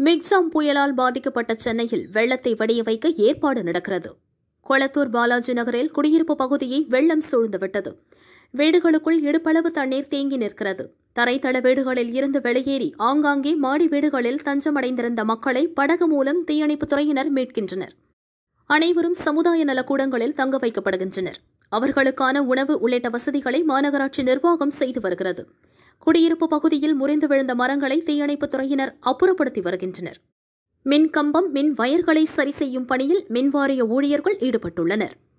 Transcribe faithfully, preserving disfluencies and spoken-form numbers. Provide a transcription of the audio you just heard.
Michaung புயலால் பாதிக்கப்பட்ட சென்னையில் வெள்ளத்தை வடிய வைக்க ஏற்பாடு நடக்கிறது. கொளத்தூர் பாலாஜி நகரில் குடியிருப்பு பகுதியை வெள்ளம் சூழ்ந்துவிட்டது. வீடுகளுக்குள் இடுப்பளவு தண்ணீர் தேங்கி நிற்கிறது. தரைத்தள வீடுகளில் இருந்து வெளியேறி ஆங்காங்கே மாடி வீடுகளில் தஞ்சமடைந்திருந்த மக்களை படகு மூலம் தீயணைப்புத் துறையினர் மீட்கின்றனர். அனைவரும் சமுதாய நலக்கூடங்களில் தங்க வைக்கப்படுகின்றனர். அவர்களுக்கான உணவு உள்ளிட்ட வசதிகளை மாநகராட்சி நிர்வாகம் செய்து வருகிறது. குடியிருப்பு பகுதியில் முறிந்து விழுந்த மரங்களை தீயணைப்புத் துறையினர் அப்புறப்படுத்தி வருகின்றனர். மின்கம்பம், மின் வயர்களை சரி செய்யும் பணியில் மின்வாரிய ஊழியர்கள் ஈடுபட்டுள்ளனர்.